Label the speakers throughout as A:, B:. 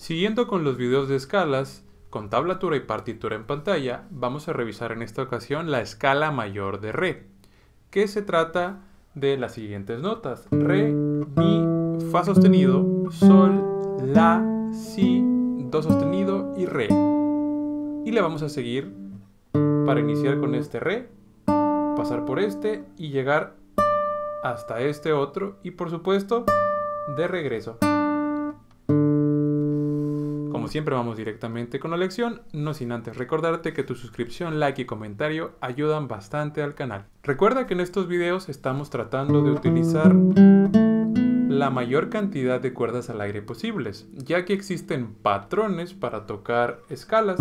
A: Siguiendo con los videos de escalas, con tablatura y partitura en pantalla, vamos a revisar en esta ocasión la escala mayor de Re, que se trata de las siguientes notas: Re, Mi, Fa sostenido, Sol, La, Si, Do sostenido y Re. Y le vamos a seguir para iniciar con este Re, pasar por este y llegar hasta este otro y por supuesto de regreso. Como siempre vamos directamente con la lección, no sin antes recordarte que tu suscripción, like y comentario ayudan bastante al canal. Recuerda que en estos videos estamos tratando de utilizar la mayor cantidad de cuerdas al aire posibles, ya que existen patrones para tocar escalas,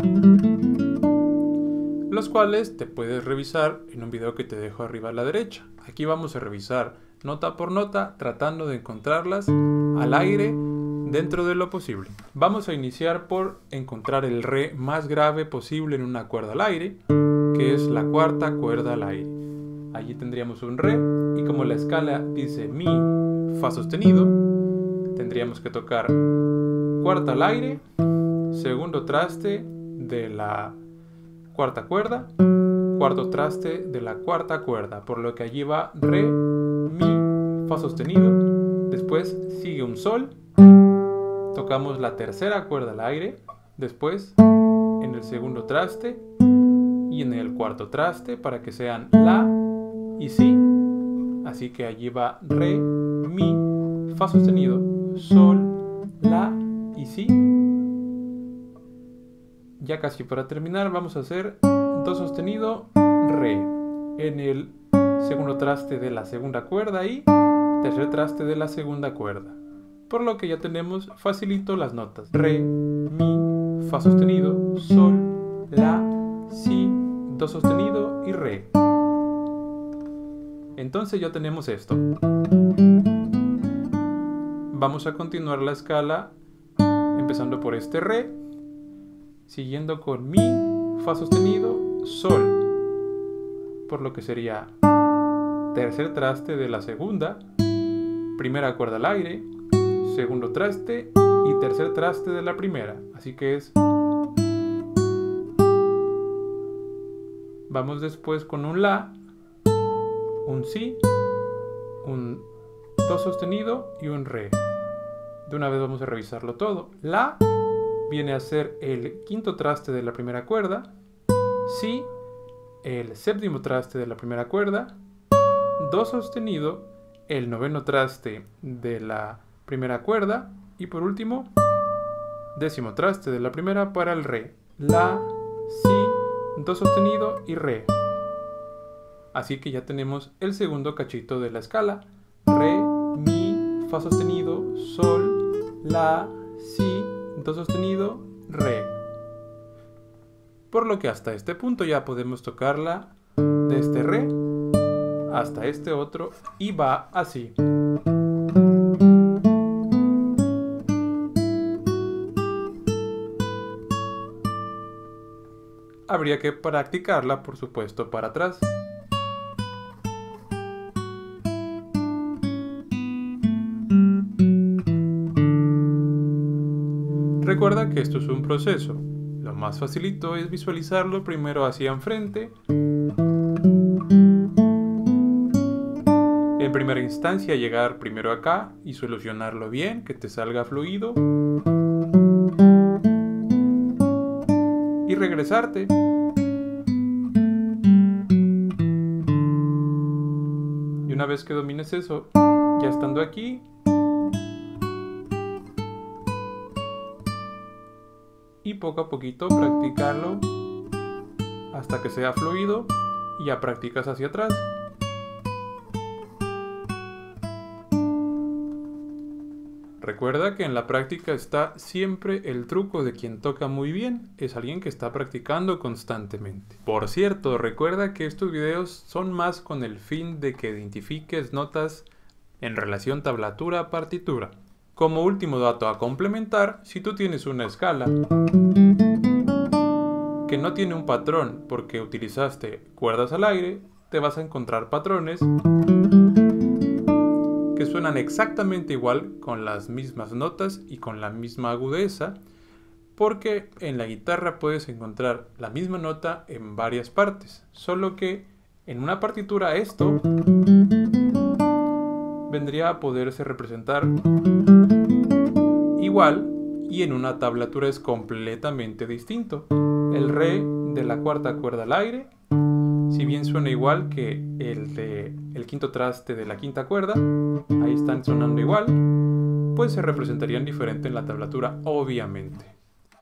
A: los cuales te puedes revisar en un video que te dejo arriba a la derecha. Aquí vamos a revisar nota por nota, tratando de encontrarlas al aire dentro de lo posible. Vamos a iniciar por encontrar el Re más grave posible en una cuerda al aire, que es la cuarta cuerda al aire. Allí tendríamos un Re, y como la escala dice Mi, Fa sostenido, tendríamos que tocar cuarta al aire, segundo traste de la cuarta cuerda, cuarto traste de la cuarta cuerda, por lo que allí va Re, Mi, Fa sostenido, después sigue un Sol, tocamos la tercera cuerda al aire, después en el segundo traste y en el cuarto traste para que sean La y Si, así que allí va Re, Mi, Fa sostenido, Sol, La y Si. Ya casi para terminar vamos a hacer Do sostenido, Re, en el segundo traste de la segunda cuerda y tercer traste de la segunda cuerda. Por lo que ya tenemos facilito las notas: Re, Mi, Fa sostenido, Sol, La, Si, Do sostenido y Re. Entonces ya tenemos esto. Vamos a continuar la escala empezando por este Re, siguiendo con Mi, Fa sostenido, Sol, por lo que sería tercer traste de la segunda, primera cuerda al aire, segundo traste y tercer traste de la primera, así que es. Vamos después con un La, un Si, un Do sostenido y un Re. De una vez vamos a revisarlo todo. La viene a ser el quinto traste de la primera cuerda, Si, el séptimo traste de la primera cuerda, Do sostenido, el noveno traste de la primera cuerda y por último, décimo traste de la primera para el Re. La, Si, Do sostenido y Re. Así que ya tenemos el segundo cachito de la escala: Re, Mi, Fa sostenido, Sol, La, Si, Do sostenido, Re. Por lo que hasta este punto ya podemos tocarla de este Re hasta este otro y va así. Habría que practicarla, por supuesto, para atrás. Recuerda que esto es un proceso. Lo más facilito es visualizarlo primero hacia enfrente. En primera instancia llegar primero acá y solucionarlo bien, que te salga fluido. Y regresarte. Y una vez que domines eso, ya estando aquí, y poco a poquito practicarlo hasta que sea fluido y ya practicas hacia atrás. Recuerda que en la práctica está siempre el truco de quien toca muy bien, es alguien que está practicando constantemente. Por cierto, recuerda que estos videos son más con el fin de que identifiques notas en relación tablatura-partitura. Como último dato a complementar, si tú tienes una escala que no tiene un patrón porque utilizaste cuerdas al aire, te vas a encontrar patrones que suenan suenan exactamente igual, con las mismas notas y con la misma agudeza, porque en la guitarra puedes encontrar la misma nota en varias partes, solo que en una partitura esto vendría a poderse representar igual y en una tablatura es completamente distinto. El re de la cuarta cuerda al aire, si bien suena igual que el quinto traste de la quinta cuerda, ahí están sonando igual, pues se representarían diferente en la tablatura, obviamente.